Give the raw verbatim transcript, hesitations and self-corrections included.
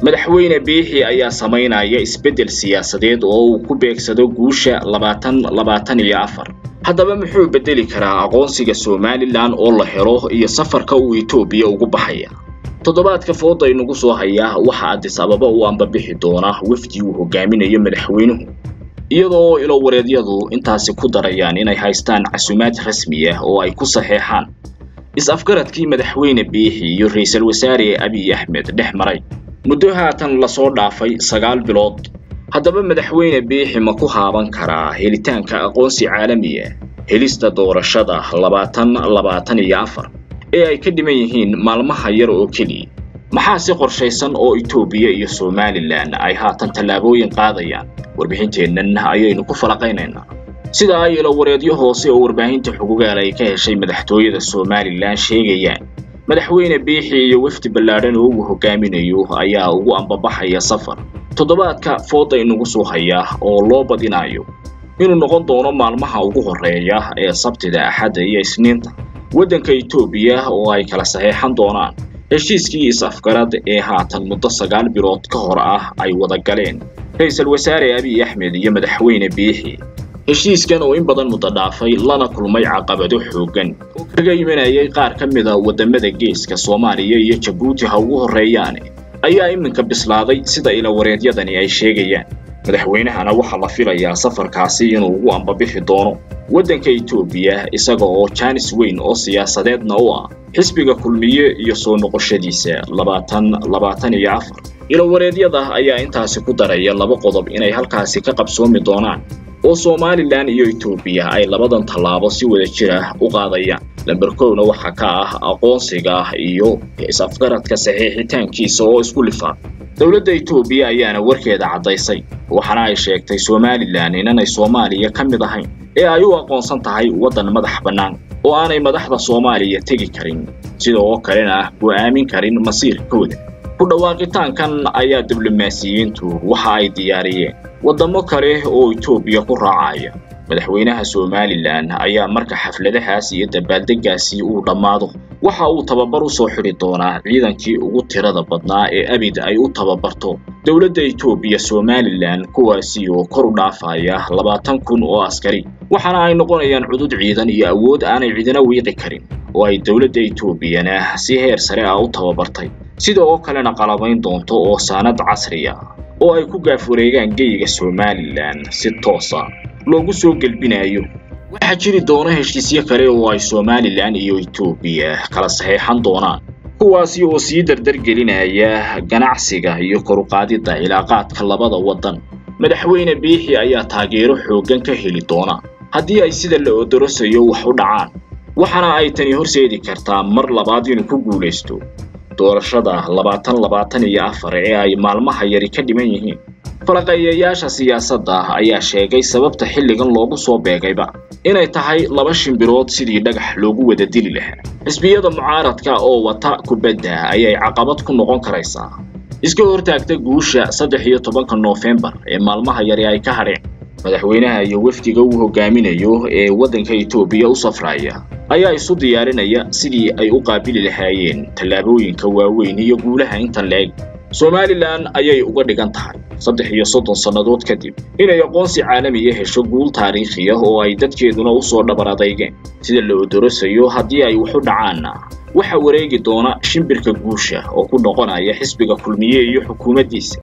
madaxweyne Biixi ayaa sameynaya isbedel siyaasadeed oo uu ku beegsado guusha labaatan labaatan iyo afar. haddaba muxuu bedeli karaa aqoonsiga Somaliland oo la helo iyo safarka uu Itoobiya ugu baxaya? toddobaadka fooda inagu soo haya waxa Addis Ababa uu amba bixi doona wafdi uu hogaaminayo madaxweynuhu, iyadoo ilo wareedyadu intaasi ku darayaan inay haystaan casuumaad rasmi ah oo ay ku saxeexaan is-afgaradkii madaxweyne Biixi iyo ra'iisul wasaare Abiy Ahmed dhex maray muddo haatan la soo dhaafay sagaal bilood. haddaba madaxweyne Biixi ma ku haaban karaa helitaanka aqoonsi caalami ah helista doorashada labaatan labaatan iyo afar ee ay ka dhiman yihiin maalmaha yar oo kaliya? maxaa si qorshaysan oo Itoobiya iyo Somaliland ay haatan tallaabooyin qaadayaan? warbixinteennan ayaynu ku falaqaynaynaa. sida ay ilo wareedyo hoose oo warbaahinta xuquuqaal ay ka heshay madaxtooyada Somaliland sheegayaan, madaxweyne Biixi iyo wafdi ballaaran oo uu hogaaminayo ayaa ugu ambabaxaya safar toddobaadka fooda inagu soo haya oo loo badinayo inuu noqon doono maalmaha ugu horeeya ee Sabtida, Axadda iyo Isniinta waddanka Itoobiya oo ay kala saxeexan doonaan heshiiskii is-afgarad ee haatan muddo sagaal bilood ka hor ah ay wada galeen ra'iisul wasaare Abiy Ahmed iyo madaxweyne Biixi. heshiiskan oo in badan muddo dhaafay lana kulmay caqabado xooggan oo kaga yimaanayay qaar ka mid ah wadamada geeska Soomaaliya iyo Djibouti ha ugu horeeyaan ayaa iminka bislaaday sida ilo wareedyadani ay sheegayaan. madaxweynahana waxa la filayaa safarkaasi inuu ugu ambabixi doono waddanka Itoobiya isaga oo jaanis weyn oo siyaasadeedna u ah xisbiga kulmiye iyo soo noqoshadiisa labaatan labaatan iyo afar. ilo wareedyada ayaa intaasi ku daraya laba qodob inay halkaasi ka qabsoomi doonaan oo Somaliland iyo Itoobiya ay labadan tallaabo si wada jir ah u qaadayaan. lambar kow waxa ka ah aqoonsiga iyo is-afgaradka saxiixitaankiisa oo isku lifaa. dawladda Itoobiya ayaana warkeeda cadaysay waxana ay sheegtay Somaliland inay Soomaaliya ka mid ahayn ee ay u aqoonsan tahay waddan madax bannaan oo aanay madaxda Soomaaliya tagi karin sidoo kalena go'aamin karin masiirkooda. ku dhawaaqitaankan ayaa diblomaasiyiintu waxa ay diyaariyeen wadamo kale oo Itoobiya ku raacaya. madaxweynaha Somaliland ayaa marka xafladahaas iyo dabaaldegaasi uu dhamaado waxa uu tababar u soo xiri doonaa ciidankii ugu tirada badnaa ee abid ay u tababarto dawladda Itoobiya Somaliland, kuwaasi oo kor u dhaafaya labaatan kun oo askari. waxaana ay noqonayaan cudud ciidan iyo awood aanay cidina wiiqi karin oo ay dawladda Itoobiyana si heer sare ah u tababartay, sidoo kalena qalabayn doonto oo saanad casri ah oo ay ku gaaf wareegaan geeyiga Somaliland si toos ah loogu soo galbinayo. waxa jiri doona heshiisyo kale oo ay Somaliland iyo Itoobiya kala saxeexan doonaan, kuwaasi oo sii dardar gelinaya ganacsiga iyo kor u qaadida cilaaqaadka labada waddan. madaxweyne Biixi ayaa taageero xooggan ka heli doona haddii ay sida la odorosayo wax u dhacaan, waxana ay tani horseedi kartaa mar labaad inuu ku guuleysto doorashada labaatan labaatan iyo afar ee ay maalmaha yari ka dhiman yihiin. falaqayaasha siyaasadda ayaa sheegay sababta xilligan loogu soo beegayba inay tahay laba shimbirood sidii dhagax loogu wada dili lahaa. xisbiyada mucaaradka oo wata kubadda ayay caqabad ku noqon karaysaa iska hortaagta guusha saddex iyo tobanka November ee maalmaha yari ay ka hadheen. madaxweynaha iyo wafdiga uu hogaaminayo ee waddanka Itoobiya u safraya ayaa isu diyaarinaya sidii ay u qaabili lahaayeen tallaabooyinka waaweyn iyo guulaha intan leeg. Somaliland ayay uga dhigan tahay saddex iyo soddon sanadood kadib inay aqoonsi caalami ah hesho guul taariikhi ah oo ay dadkeeduna u soo dhabar adeegeen. sida la odorosayo haddii ay wax u dhacaan waxa wareegi doona shimbirka guusha oo ku noqonaya xisbiga kulmiye iyo xukuumaddiisa.